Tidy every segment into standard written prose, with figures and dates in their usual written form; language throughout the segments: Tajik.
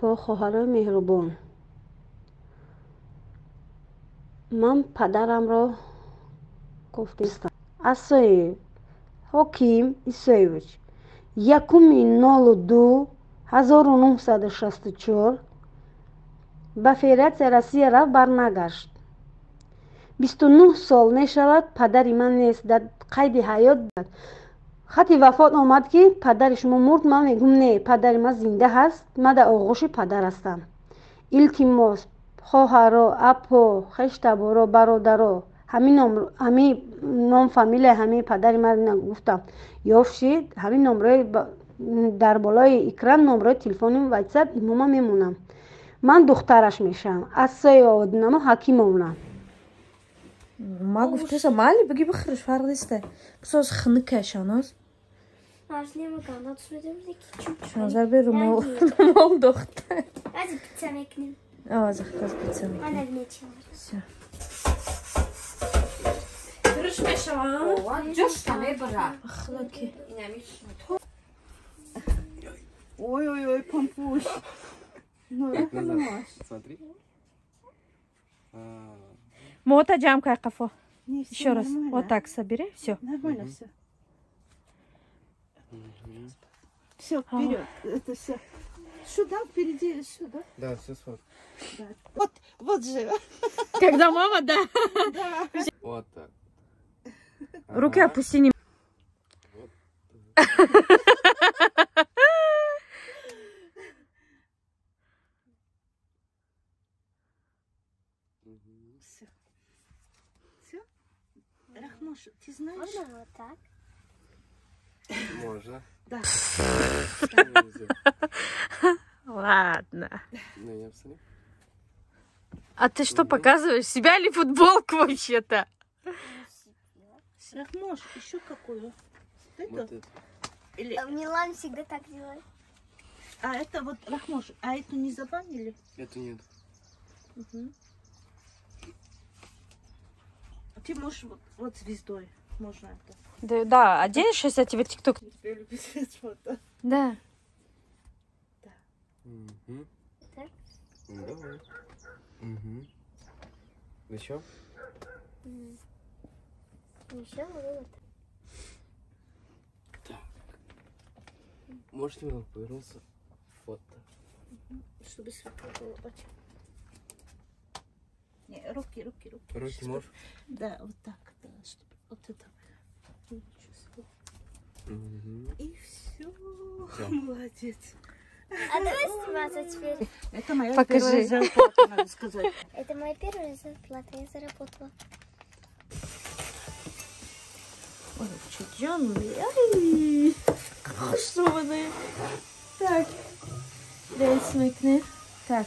با خواهرای مهربان من پدرم را گفتم اسای حکیم ایسایویچ 1/02/1964 به операция روسیه را برنگشت. 29 سال میشود پدری من نیست، در قید حیات بود. خطی وفات آمد که پدر شما مرد. من میگم نه، پدر من زنده هست، من در آغوش پدر هستم. التماس خواهرا، اپا، خشتبارا، برادرا، همین نام فامیل همین پدر من نگفتم یافشید. همین نمره در بالای اکران نمره تلفنم واتساپ ایماما میمونم. من دخترش میشم. اسای آدنما حکیم اونم. ما گفتم مالی بگی بخرش فرق نیست. بساز خنکشاناز. Важнее магазин отсюда чуть-чуть. Шанзар беру мол дохтар. Азы пицца мекнем. Заказ пицца мекнем. Она вмечила. Всё. Кырыш мешава. Жош там бара. Ахлаки. Ой-ой-ой, пампуш. Ну, Смотри. Мота джамкай кафо. Не, всё Еще раз. нормально. Вот так собери. Все. Нормально все. Все, вперед. Это все. Сюда, впереди, сюда. Да, все сфотка. Да. Вот же. Когда мама, да. Вот так. Руки опусти. Не... Все. Все? Рахмош, ты знаешь? Можно вот так? Можно. Да. Нельзя. Ладно. Ну, я абсолютно. А ты что показываешь? Себя или футболку вообще-то? Рахмош, еще какую? Это? Вот это. Или... Милан всегда так делает. А это вот, Рахмош, а эту не забанили? Это нет. Угу. Ты можешь вот звездой. Можно это. Да, оденешь сейчас тебе ТикТок? Я люблю снять фото. Да. Угу. Так? Ну, давай. Угу. Еще? Еще вот. Так. Можете немного повернуться? Фото. Чтобы светло было очень. Не, руки. Руки можешь? Да, вот так, да, чтобы вот это. Угу. И все. Всё. Молодец. А давай сниматься теперь. Это моя Покажи. первая зарплата, надо сказать. Это моя первая зарплата, я заработала. Ой, чудённый. Ай, что вы? Так. Дай смыкни. Так.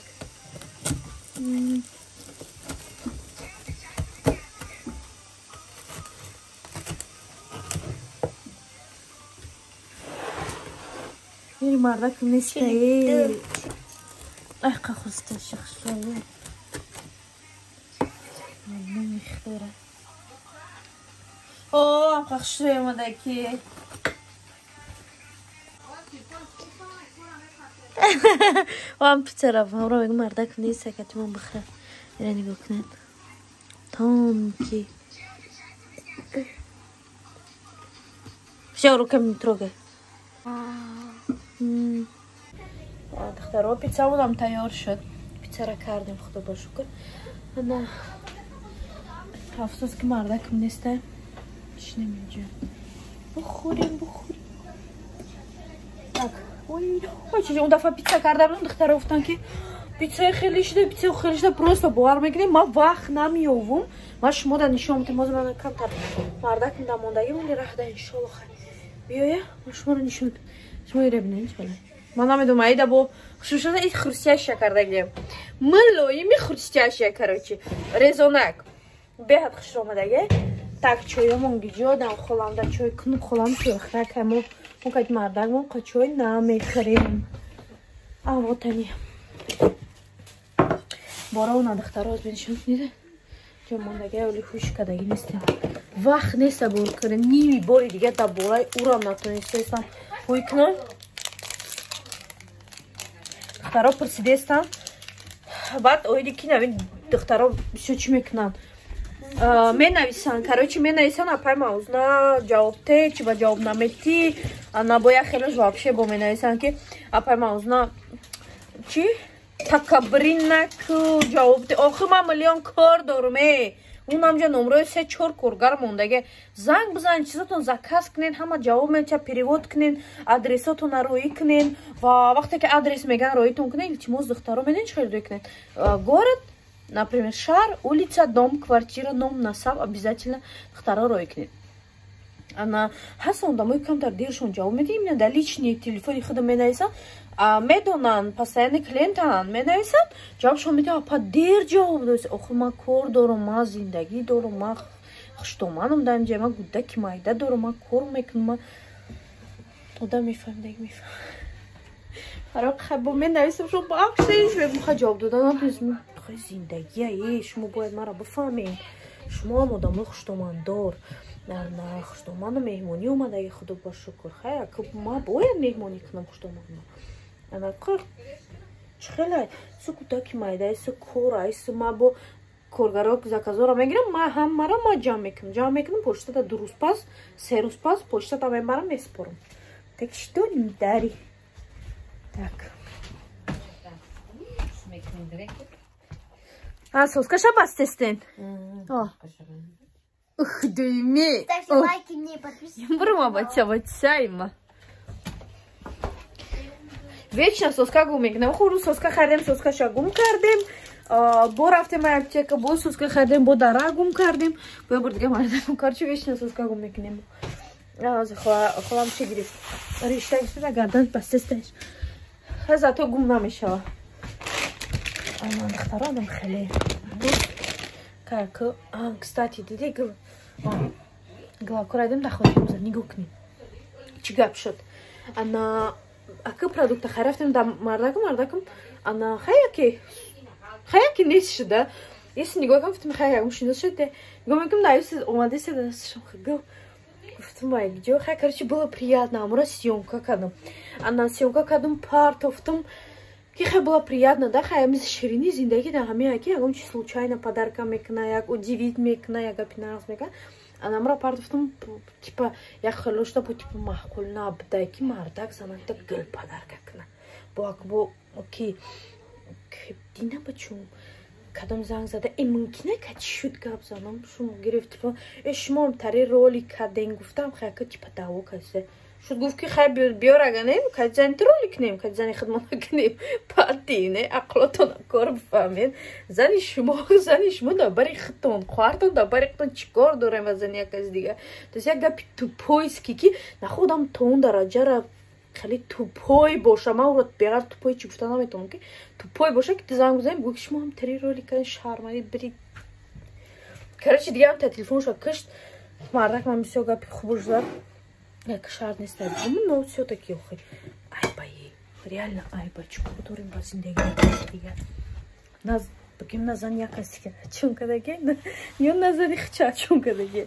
Мир мардак не стоит. Ай, как хрустящих шоу. Ну, ихтера. О, как шоу такие. وام بترى فورا مردك نيسا كتمون بخير يعني بكنن تونكي شو كم تروجي دختروا بيتزا ودام تيار شد بيتزا را کردیم خدا با شکر انا افسوس که مردک نیسته چی نمیجون بخوریم так ой چه اون دفعه پیتزا کردم اون دخترها گفتن که پیتزا خیلی شده просто باور میکنی ما وقت نمیاوم ما شما در نشون میدم من کمتر مردک میدم موندگی مونی راه ده ان شاء الله بیایا شما رو نشون شما رو ببینید بالا من نمیدونم ایده با خصوصا این خرسیاشیا کردگیم ملوی می خرسیاشیا короче резонак бехат хуш омадага так чоймон гиҷодам холам да чой кун холам пехракамо мукат мардагмо қачой намехрем а вот они борона дохтароз биншон нида ҷо мондага оли хуш кадаги нестем вақт неста бор карем ними бори дига да борай урам натонистам ҳой кунам духтаро пурсидестам баъд оиди ки навин духтаро бисёр чӣ мекунанд менависанд короче менависанд апай мавзна ҷавоб те чи ба ҷавоб наметӣ ана бо як хелош вообще бо менависанд ки апай мавзна чи такаббурӣ наку ҷавоб те охир ман миллион кор дорум اون همجا نمره 3-4 کارگر موندگی زنگ بزنین چیزاتون زکاس کنین همه جواب میده پریوت کنین آدرساتون روی کنین و وقتی که آدرس میگن رویتون کنین التماس دخترا میدین چه روی کنین город например шар улица дом квартира ном насаб обязательно дخترا روی کنین انا حسن دموی کمتر دیرشون جواب میدیم نه در личный телефон خودم مینویسن میدونن постоянный клиентان менависанд ҷавобшон медиҳам апа дер ҷавоб додед охир ман кор дорам ман зиндагӣ дорам ман хуштоманам дар инҷа ман гудаки майда дорам ман кор мекунам ман одам мефаҳмидагӣ мефаҳм ҳароқ хабо менависам шумо бахшиш мехоҳ ҷавоб додан натонистм хай зиндагия шумо бояд маро бифаҳмед шумо ҳам одамои хуштомандор на хуштоману меҳмонӣ омадаги худо ба шукр хай ман бояд меҳмонӣ кунам хуштоманно ана кор чхелай су кутаки майда су кора су ма бо коргаро заказора мегирам ма ҳамаро ма ҷамъ мекунам почтада 2 рӯз пас 3 рӯз пас почтада мебарам меспорам так что им дари так соскаша бастестен ух дуйме Ставьте лайки мне, подписывайтесь. Бурма бача Вечно соска гум мекунем. Хуру соска хардем, соска шагум кардем. Бо рафтем аптека, бо соска хардем, бо дара гум кардем. Бо бур дига мардам корчи вечно соска гум мекунем. Холам чӣ гирифт. Риштаи шуда гардан пастесташ. Зато гум намешава. Ана духтаронам хеле. Как, кстати, диди главкурадем дахотим за нигоҳ кунем. Чӣ гап шуд? Ана ака продукта харафтем да мардакам ана хаяки нест шуда если нигоҳ кам гуфтам хаягам шинос шуде нигоҳ мекунам наис омаде се дасташам гал гуфтам ай где хай короче было приятно амра съёмка кардам ана съёмка кардам партофтам ки хай было приятно да хай мис ширини зиндагӣ да ҳамин аки ягон чи случайно подарка мекуна як удивит мекуна як гапи нағз мекуна анамра партофтам типа як хелошта бо типа маъқул набудай ки мардак занакта гул подарка куна бо ки дина бачум кадом занг зада мумкина ка чӣ шуд гап занам шумо гирифт типа шумоам тари ролик кардем гуфтам хайка типа даъво касе шуд гуфт ки хай биёр аганем ка занит ролик кунем ка зани хидмат накунем парти не ақлотона кор бифаҳмед зани шумо дар бари хитон хоҳартон дар бари хитон чӣ кор дорем ва зани якази дигар тост як гапи тупойски ки нахудам то он дараҷара хеле тупой боша ман уро беғайр тупой чӣ гуфта наметавонам ки тупой боша ки ту занг бизанем гӯи ки шумо ҳам тари ролик кардем шармадид бирид короче дигар ҳам та телефонша кашт мардак ман бисёр гапи хубуш зад як шарт нест но всё-таки охир айбае реально айба чикор дорем ба зиндагии дигар бигем назани якаси чункадаге ё назани хча чункадаге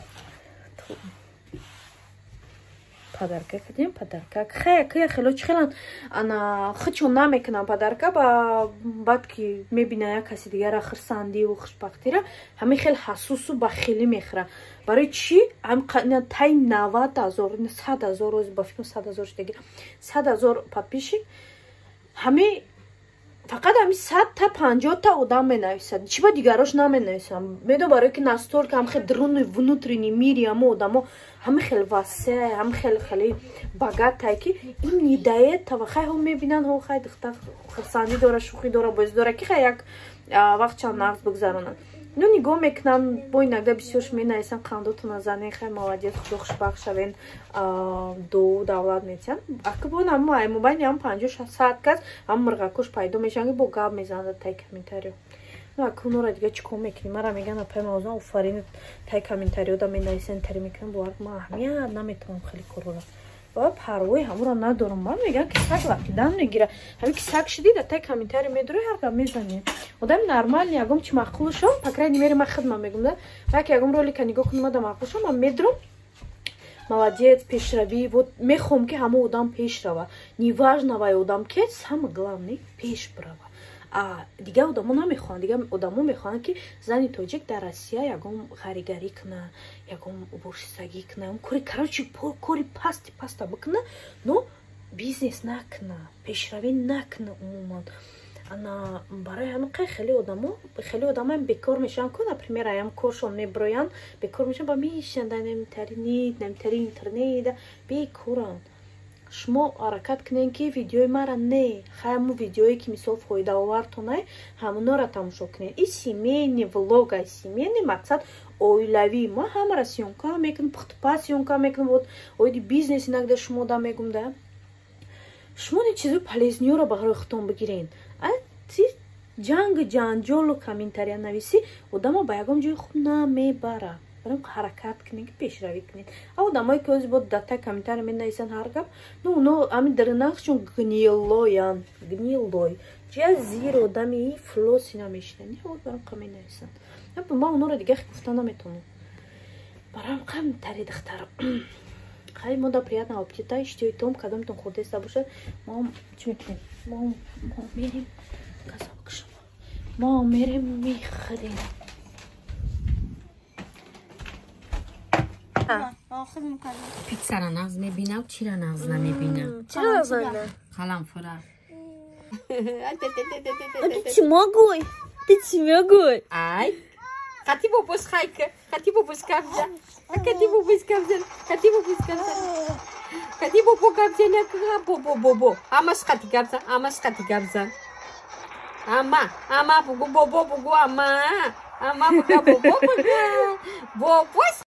подарка кардем подарка хая хело чихелан ана хичо намекунам подарка баъд ки мебина як каси дигара хирсандиву хушбахтира ҳамин хел ҳасусу ба хеле мехӯра барои чӣ тай 90,000 100,000 рози ба фикрам 100,000 шудаги 100,000 подписчик ҳамин фақат ҳамин 100 та 50 та одам менависад чӣ ба дигарош наменависам медон барое ки настолько ҳам хел друни внутренний мири ҳамо одамо ҳамин хел васе ҳамин хеле богатае ки им не дает ва хай ҳо мебинанд ҳо хай духтар хурсандӣ дора шӯхӣ дора боиз дора ки хай як вақт чанд нағз бигзаронанд ну нигоҳ мекунам бо инагда бисёрш менависам қандотона занен хай молодец худо хушбахт шавен дуо давлат метиҳан акбон мобайни ҳам 50-60 кас ҳам мирғакуш пайдо мешаванд ки бо гап мезанад тай комментарио ну акунора дига чӣ кор мекунем мара меган апай мавзун офарин тай комментариода менависен тари мекунам бовар ман аҳамият наметавонам хеле корора баъд парвои ҳамуро надорам ман меган ки саг лақидан мегира ҳамин ки саг шуди дар тай комментари медури ҳар гап мезанем одами нормални ягом чи маъқул шо по крайней мере ман хидма мегум да як ягом ролика нигоҳ кунам да маъқул шо ман медурам молодец, пешрави. Вот мехом ки ҳама одам пешрава. Неважновай одам ки самое главное пешбрава. А дига одамо намехоҳанд, дига одамо мехоҳанд ки зани тоҷик дар Россия ягон гаригарӣ кна, ягон бошистагӣ кна, он кори короче кори паста бикна, но бизнес накна, пешравӣ накна умуман. Ана барои ҳамин хеле одамо бекор мешаванд, ко например аям коршон меброянд, бекор мешаванд ба мешанда намтари интернет бекоранд. шумо ҳаракат кунед ки видеои мара не ҳамун видеое ки мисол фоидаовартонае ҳамуноро тамошо кунед. И семейный влог, ай семейный мақсад оилавӣ. ма ҳамаро сёнка мекунам, пухтупа сёнка мекунам. Вот оиди бизнес инакда шумо да мегум да. шумо не чизои полезниёро ба рои худтон бигирен. ти ҷанҷолу комментария нависӣ одамо ба ягон ҷои хуб намебара. برام حرکت کنید پیشروی کنید. آدمایی که از بود داتا کامنتر می‌نویسن هر گپ، نو همین درناخشون گنیلویان، گنیلوی. چه زیر آدمی فلوسی نمیشن. نه بود برام کامنت نویسن. نه با ما اونو رو دیگه گفتن نمیتونم. برام کامنتری دخترم. خیلی مودا приятного аппетита. Ищите том, кадамтон худеста бошад. ما چی میکنیم؟ ما میریم کسب کشم. ما میریم میخریم. پیتزا را ناز میبینم چی را ناز نمیبینم چرا نازنده؟ خالم فرا چی مگوی؟ چی مگوی؟ ای خطی بابوس خایکه خطی بابوس کبزن خطی بابوس کبزن خطی بابوس کبزن خطی بابو کبزن بابو همش خطی کبزن همش خطی کبزن اما بگو بابو بگو اما بگو بابو بگو بابوس